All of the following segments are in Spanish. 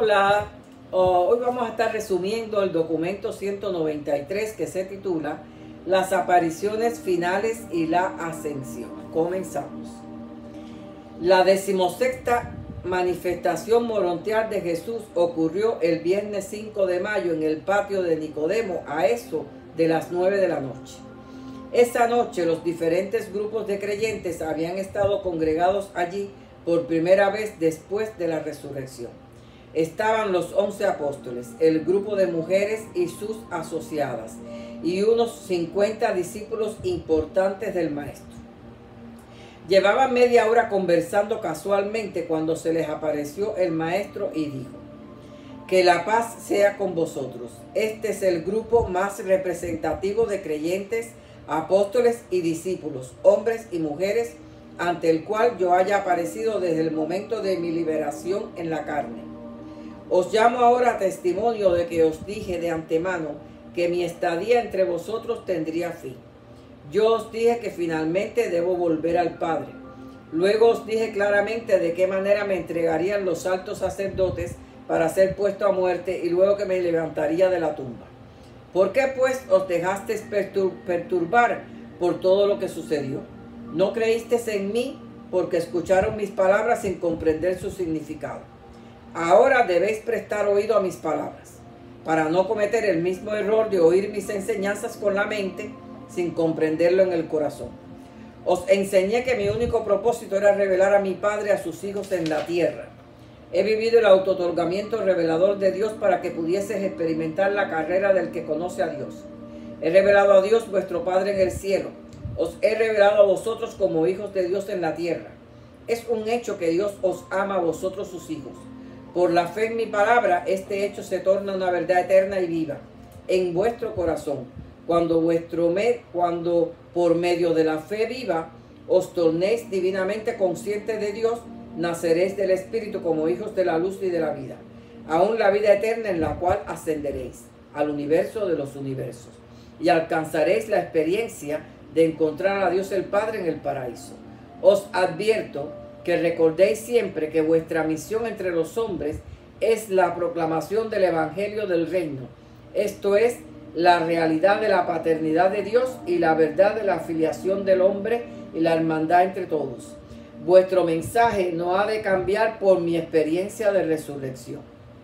Hola, hoy vamos a estar resumiendo el documento 193 que se titula Las apariciones finales y la ascensión. Comenzamos. La 16ª manifestación morontial de Jesús ocurrió el viernes 5 de mayo en el patio de Nicodemo a eso de las 9 de la noche. Esa noche los diferentes grupos de creyentes habían estado congregados allí por primera vez después de la resurrección. Estaban los 11 apóstoles, el grupo de mujeres y sus asociadas, y unos 50 discípulos importantes del Maestro. Llevaban media hora conversando casualmente cuando se les apareció el Maestro y dijo: que la paz sea con vosotros. Este es el grupo más representativo de creyentes, apóstoles y discípulos, hombres y mujeres, ante el cual yo haya aparecido desde el momento de mi liberación en la carne. Os llamo ahora a testimonio de que os dije de antemano que mi estadía entre vosotros tendría fin. Yo os dije que finalmente debo volver al Padre. Luego os dije claramente de qué manera me entregarían los altos sacerdotes para ser puesto a muerte y luego que me levantaría de la tumba. ¿Por qué pues os dejasteis perturbar por todo lo que sucedió? ¿No creísteis en mí porque escucharon mis palabras sin comprender su significado? Ahora debéis prestar oído a mis palabras, para no cometer el mismo error de oír mis enseñanzas con la mente sin comprenderlo en el corazón. Os enseñé que mi único propósito era revelar a mi Padre a sus hijos en la tierra. He vivido el autootorgamiento revelador de Dios para que pudieses experimentar la carrera del que conoce a Dios. He revelado a Dios vuestro Padre en el cielo. Os he revelado a vosotros como hijos de Dios en la tierra. Es un hecho que Dios os ama a vosotros sus hijos. Por la fe en mi palabra, este hecho se torna una verdad eterna y viva en vuestro corazón. Cuando por medio de la fe viva os tornéis divinamente conscientes de Dios, naceréis del Espíritu como hijos de la luz y de la vida, aún la vida eterna en la cual ascenderéis al universo de los universos y alcanzaréis la experiencia de encontrar a Dios el Padre en el paraíso. Os advierto que recordéis siempre que vuestra misión entre los hombres es la proclamación del Evangelio del Reino, esto es, la realidad de la paternidad de Dios y la verdad de la filiación del hombre y la hermandad entre todos. Vuestro mensaje no ha de cambiar por mi experiencia de resurrección.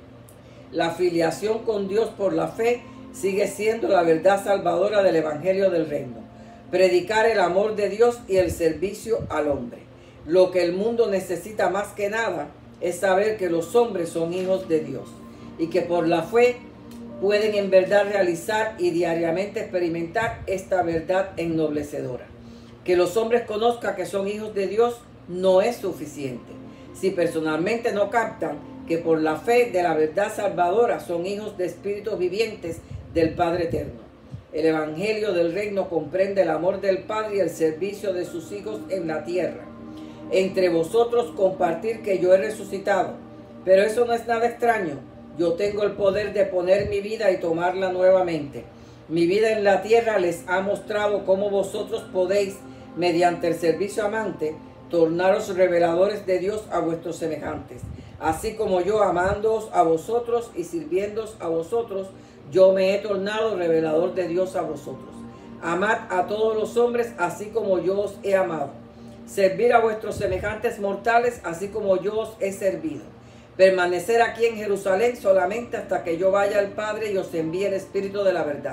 La filiación con Dios por la fe sigue siendo la verdad salvadora del Evangelio del Reino. Predicar el amor de Dios y el servicio al hombre. Lo que el mundo necesita más que nada es saber que los hombres son hijos de Dios y que por la fe pueden en verdad realizar y diariamente experimentar esta verdad ennoblecedora. Que los hombres conozcan que son hijos de Dios no es suficiente. Si personalmente no captan que por la fe de la verdad salvadora son hijos de espíritus vivientes del Padre Eterno. El Evangelio del Reino comprende el amor del Padre y el servicio de sus hijos en la tierra. Entre vosotros compartir que yo he resucitado, pero eso no es nada extraño. Yo tengo el poder de poner mi vida y tomarla nuevamente. Mi vida en la tierra les ha mostrado cómo vosotros podéis, mediante el servicio amante, tornaros reveladores de Dios a vuestros semejantes. Así como yo, amándoos a vosotros y sirviéndoos a vosotros, yo me he tornado revelador de Dios a vosotros. Amad a todos los hombres así como yo os he amado. Servir a vuestros semejantes mortales así como yo os he servido. Permanecer aquí en Jerusalén solamente hasta que yo vaya al Padre y os envíe el Espíritu de la verdad.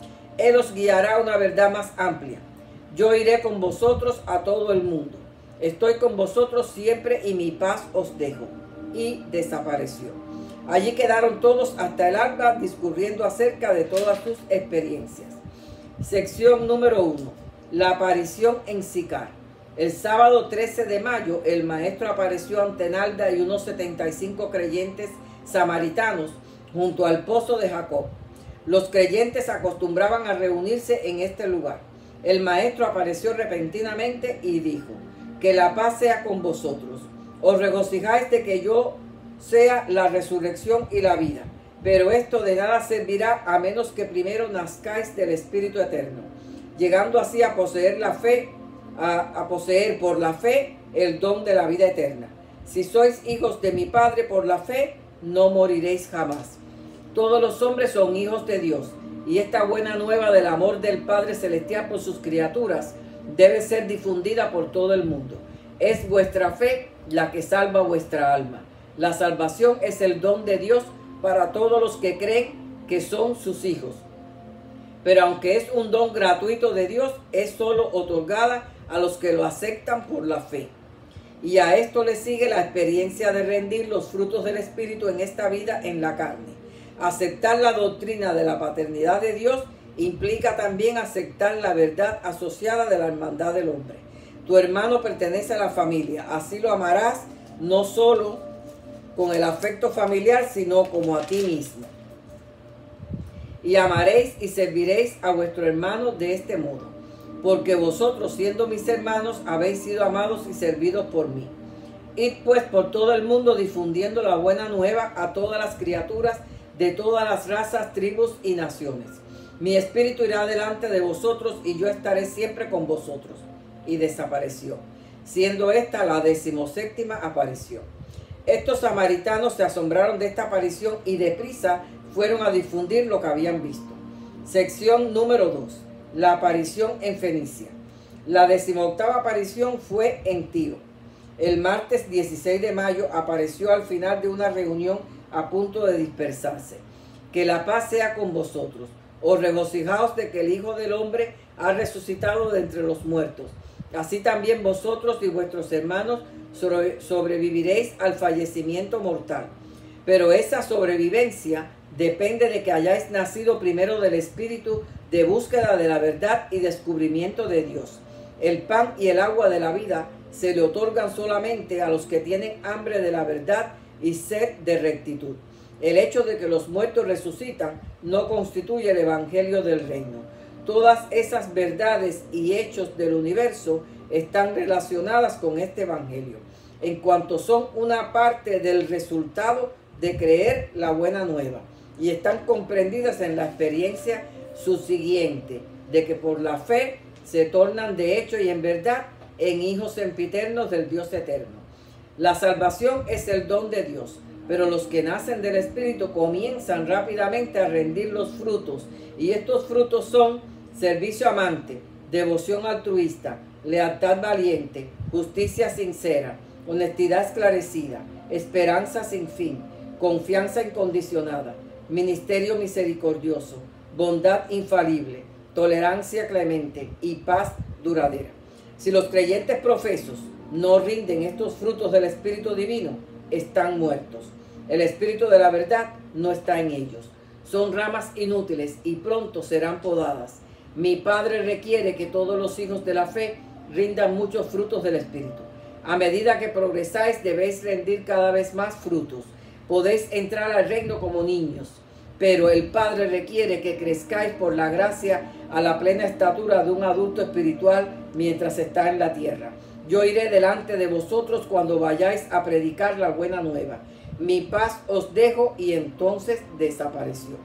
Él os guiará a una verdad más amplia. Yo iré con vosotros a todo el mundo. Estoy con vosotros siempre y mi paz os dejo. Y desapareció. Allí quedaron todos hasta el alba discurriendo acerca de todas sus experiencias. Sección número 1. La aparición en Sicar. El sábado 13 de mayo el Maestro apareció ante Nalda y unos 75 creyentes samaritanos junto al pozo de Jacob. Los creyentes acostumbraban a reunirse en este lugar. El Maestro apareció repentinamente y dijo: que la paz sea con vosotros. Os regocijáis de que yo sea la resurrección y la vida, pero esto de nada servirá a menos que primero nazcáis del Espíritu Eterno, llegando así a poseer la fe, a poseer por la fe el don de la vida eterna. Si sois hijos de mi Padre por la fe, no moriréis jamás. Todos los hombres son hijos de Dios, y esta buena nueva del amor del Padre Celestial por sus criaturas debe ser difundida por todo el mundo. Es vuestra fe la que salva vuestra alma. La salvación es el don de Dios para todos los que creen que son sus hijos. Pero aunque es un don gratuito de Dios, es solo otorgada a los que lo aceptan por la fe. Y a esto le sigue la experiencia de rendir los frutos del Espíritu en esta vida en la carne. Aceptar la doctrina de la paternidad de Dios implica también aceptar la verdad asociada de la hermandad del hombre. Tu hermano pertenece a la familia, así lo amarás no solo con el afecto familiar, sino como a ti mismo. Y amaréis y serviréis a vuestro hermano de este modo, porque vosotros, siendo mis hermanos, habéis sido amados y servidos por mí. Id pues por todo el mundo difundiendo la buena nueva a todas las criaturas de todas las razas, tribus y naciones. Mi espíritu irá delante de vosotros y yo estaré siempre con vosotros. Y desapareció, siendo esta la 17ª aparición. Estos samaritanos se asombraron de esta aparición y deprisa fueron a difundir lo que habían visto. Sección número 2. La aparición en Fenicia. La 18ª aparición fue en Tiro. El martes 16 de mayo apareció al final de una reunión a punto de dispersarse. Que la paz sea con vosotros. Os regocijaos de que el Hijo del Hombre ha resucitado de entre los muertos. Así también vosotros y vuestros hermanos sobreviviréis al fallecimiento mortal. Pero esa sobrevivencia depende de que hayáis nacido primero del Espíritu de búsqueda de la verdad y descubrimiento de Dios. El pan y el agua de la vida se le otorgan solamente a los que tienen hambre de la verdad y sed de rectitud. El hecho de que los muertos resucitan no constituye el evangelio del reino. Todas esas verdades y hechos del universo están relacionadas con este evangelio, en cuanto son una parte del resultado de creer la buena nueva, y están comprendidas en la experiencia subsiguiente, de que por la fe se tornan de hecho y en verdad en hijos sempiternos del Dios eterno. La salvación es el don de Dios, pero los que nacen del Espíritu comienzan rápidamente a rendir los frutos, y estos frutos son servicio amante, devoción altruista, lealtad valiente, justicia sincera, honestidad esclarecida, esperanza sin fin, confianza incondicionada, ministerio misericordioso, bondad infalible, tolerancia clemente y paz duradera. Si los creyentes profesos no rinden estos frutos del Espíritu Divino, están muertos. El Espíritu de la verdad no está en ellos. Son ramas inútiles y pronto serán podadas. Mi Padre requiere que todos los hijos de la fe rindan muchos frutos del Espíritu. A medida que progresáis, debéis rendir cada vez más frutos. Podéis entrar al reino como niños, pero el Padre requiere que crezcáis por la gracia a la plena estatura de un adulto espiritual mientras está en la tierra. Yo iré delante de vosotros cuando vayáis a predicar la buena nueva. Mi paz os dejo, y entonces desapareció.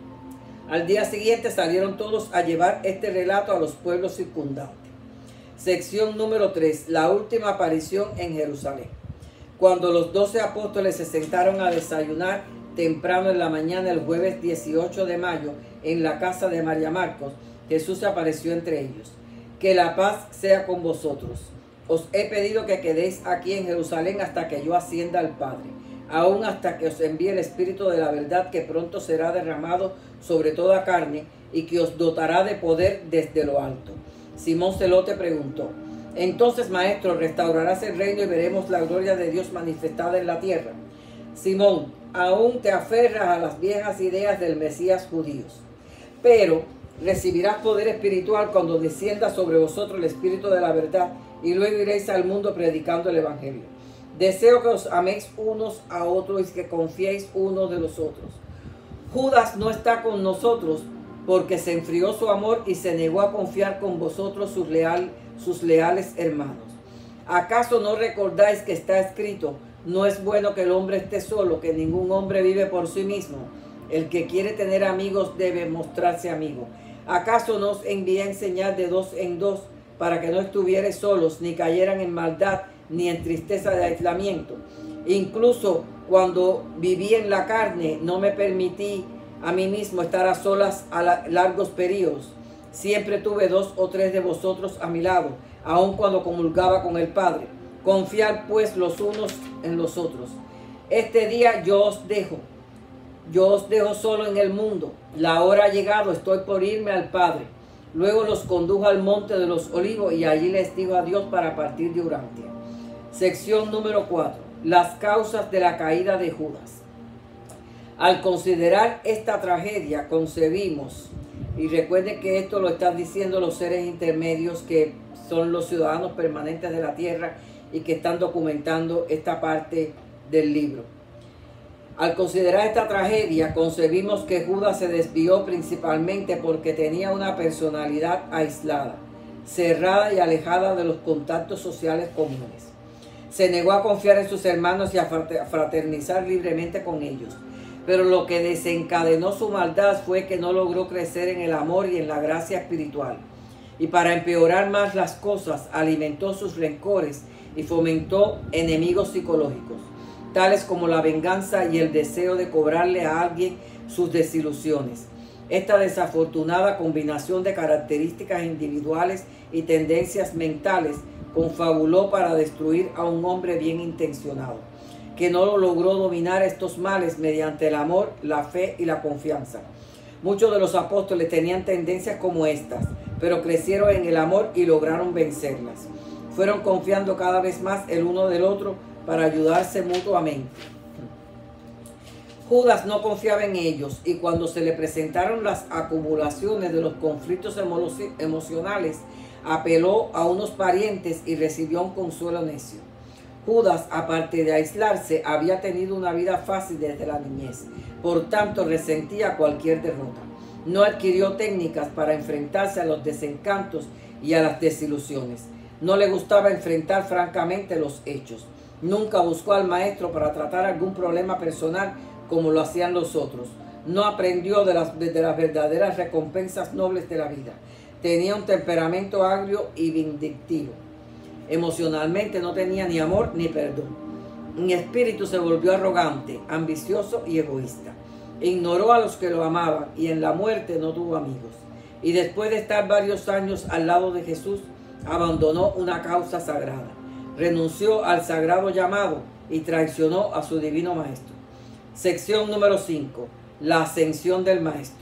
Al día siguiente salieron todos a llevar este relato a los pueblos circundantes. Sección número 3. La última aparición en Jerusalén. Cuando los 12 apóstoles se sentaron a desayunar temprano en la mañana el jueves 18 de mayo en la casa de María Marcos, Jesús apareció entre ellos. Que la paz sea con vosotros. Os he pedido que quedéis aquí en Jerusalén hasta que yo ascienda al Padre, aún hasta que os envíe el Espíritu de la verdad, que pronto será derramado sobre toda carne y que os dotará de poder desde lo alto. Simón Zelote preguntó: entonces, maestro, ¿restaurarás el reino y veremos la gloria de Dios manifestada en la tierra? Simón, aún te aferras a las viejas ideas del Mesías judíos, pero recibirás poder espiritual cuando descienda sobre vosotros el Espíritu de la verdad, y luego iréis al mundo predicando el Evangelio. Deseo que os améis unos a otros y que confiéis unos de los otros. Judas no está con nosotros porque se enfrió su amor y se negó a confiar con vosotros sus leales hermanos. ¿Acaso no recordáis que está escrito: no es bueno que el hombre esté solo, que ningún hombre vive por sí mismo? El que quiere tener amigos debe mostrarse amigo. ¿Acaso no os envié a enseñar de dos en dos para que no estuvierais solos, ni cayeran en maldad, ni en tristeza de aislamiento? Incluso Cuando viví en la carne, no me permití a mí mismo estar a solas largos periodos. Siempre tuve 2 o 3 de vosotros a mi lado, aun cuando comulgaba con el Padre. Confiad pues los unos en los otros. Este día yo os dejo solo en el mundo. La hora ha llegado, estoy por irme al Padre. Luego los condujo al monte de los olivos y allí les dijo adiós para partir de Urantia. Sección número 4. Las causas de la caída de Judas. Al considerar esta tragedia, concebimos, y recuerden que esto lo están diciendo los seres intermedios que son los ciudadanos permanentes de la tierra y que están documentando esta parte del libro. Al considerar esta tragedia, concebimos que Judas se desvió principalmente porque tenía una personalidad aislada, cerrada y alejada de los contactos sociales comunes. Se negó a confiar en sus hermanos y a fraternizar libremente con ellos. Pero lo que desencadenó su maldad fue que no logró crecer en el amor y en la gracia espiritual. Y para empeorar más las cosas, alimentó sus rencores y fomentó enemigos psicológicos, tales como la venganza y el deseo de cobrarle a alguien sus desilusiones. Esta desafortunada combinación de características individuales y tendencias mentales confabuló para destruir a un hombre bien intencionado, que no logró dominar estos males mediante el amor, la fe y la confianza. Muchos de los apóstoles tenían tendencias como estas, pero crecieron en el amor y lograron vencerlas. Fueron confiando cada vez más el uno del otro para ayudarse mutuamente. Judas no confiaba en ellos y cuando se le presentaron las acumulaciones de los conflictos emocionales, apeló a unos parientes y recibió un consuelo necio. Judas, aparte de aislarse, había tenido una vida fácil desde la niñez, por tanto resentía cualquier derrota. No adquirió técnicas para enfrentarse a los desencantos y a las desilusiones. No le gustaba enfrentar francamente los hechos. Nunca buscó al maestro para tratar algún problema personal como lo hacían los otros. No aprendió de las verdaderas recompensas nobles de la vida. Tenía un temperamento agrio y vindictivo. Emocionalmente no tenía ni amor ni perdón. En espíritu se volvió arrogante, ambicioso y egoísta. Ignoró a los que lo amaban y en la muerte no tuvo amigos. Y después de estar varios años al lado de Jesús, abandonó una causa sagrada. Renunció al sagrado llamado y traicionó a su divino maestro. Sección número 5. La ascensión del maestro.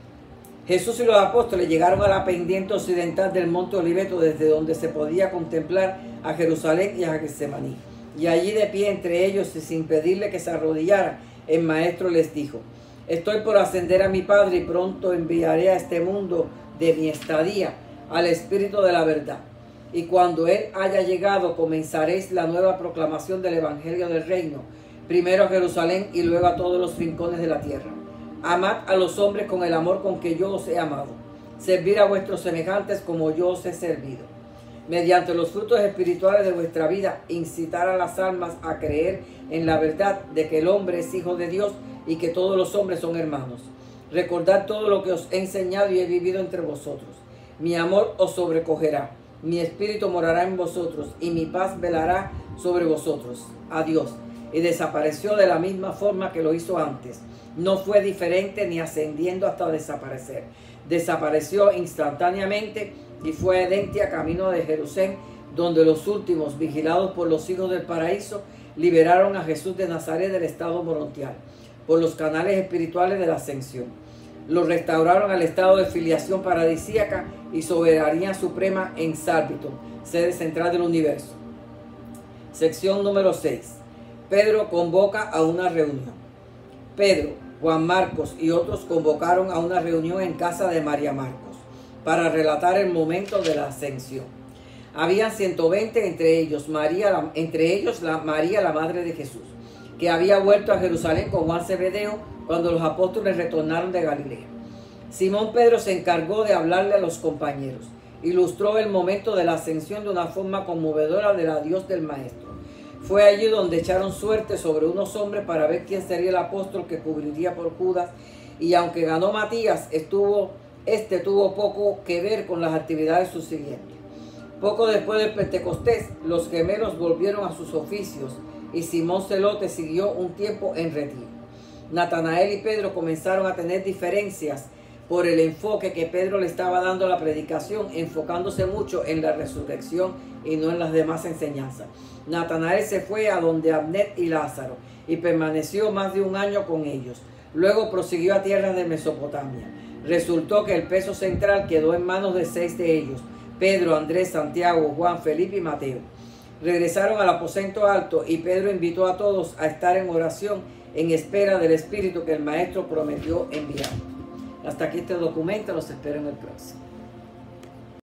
Jesús y los apóstoles llegaron a la pendiente occidental del monte Oliveto, desde donde se podía contemplar a Jerusalén y a Getsemaní. Y allí de pie entre ellos y sin pedirle que se arrodillara, el maestro les dijo: estoy por ascender a mi Padre y pronto enviaré a este mundo de mi estadía al Espíritu de la verdad. Y cuando Él haya llegado, comenzaréis la nueva proclamación del Evangelio del Reino, primero a Jerusalén y luego a todos los rincones de la tierra. Amad a los hombres con el amor con que yo os he amado. Servir a vuestros semejantes como yo os he servido. Mediante los frutos espirituales de vuestra vida, incitar a las almas a creer en la verdad de que el hombre es hijo de Dios y que todos los hombres son hermanos. Recordad todo lo que os he enseñado y he vivido entre vosotros. Mi amor os sobrecogerá. Mi espíritu morará en vosotros y mi paz velará sobre vosotros. Adiós. Y desapareció de la misma forma que lo hizo antes. No fue diferente ni ascendiendo hasta desaparecer. Desapareció instantáneamente y fue a Edentia, camino de Jerusalén, donde los últimos, vigilados por los hijos del paraíso, liberaron a Jesús de Nazaret del estado morontial, por los canales espirituales de la ascensión. Lo restauraron al estado de filiación paradisíaca y soberanía suprema en Sálvito, sede central del universo. Sección número 6. Pedro convoca a una reunión. Pedro, Juan Marcos y otros convocaron a una reunión en casa de María Marcos para relatar el momento de la ascensión. Habían 120 entre ellos María, la madre de Jesús, que había vuelto a Jerusalén con Juan Zebedeo cuando los apóstoles retornaron de Galilea. Simón Pedro se encargó de hablarle a los compañeros. Ilustró el momento de la ascensión de una forma conmovedora del adiós del Maestro. Fue allí donde echaron suerte sobre unos hombres para ver quién sería el apóstol que cubriría por Judas, y aunque ganó Matías, tuvo poco que ver con las actividades subsiguientes. Poco después del Pentecostés, los gemelos volvieron a sus oficios y Simón Zelote siguió un tiempo en retiro. Natanael y Pedro comenzaron a tener diferencias por el enfoque que Pedro le estaba dando a la predicación, enfocándose mucho en la resurrección y no en las demás enseñanzas. Natanael se fue a donde Abner y Lázaro y permaneció más de un año con ellos. Luego prosiguió a tierras de Mesopotamia. Resultó que el peso central quedó en manos de 6 de ellos: Pedro, Andrés, Santiago, Juan, Felipe y Mateo. Regresaron al aposento alto y Pedro invitó a todos a estar en oración en espera del Espíritu que el Maestro prometió enviar. Hasta aquí este documento, los espero en el próximo.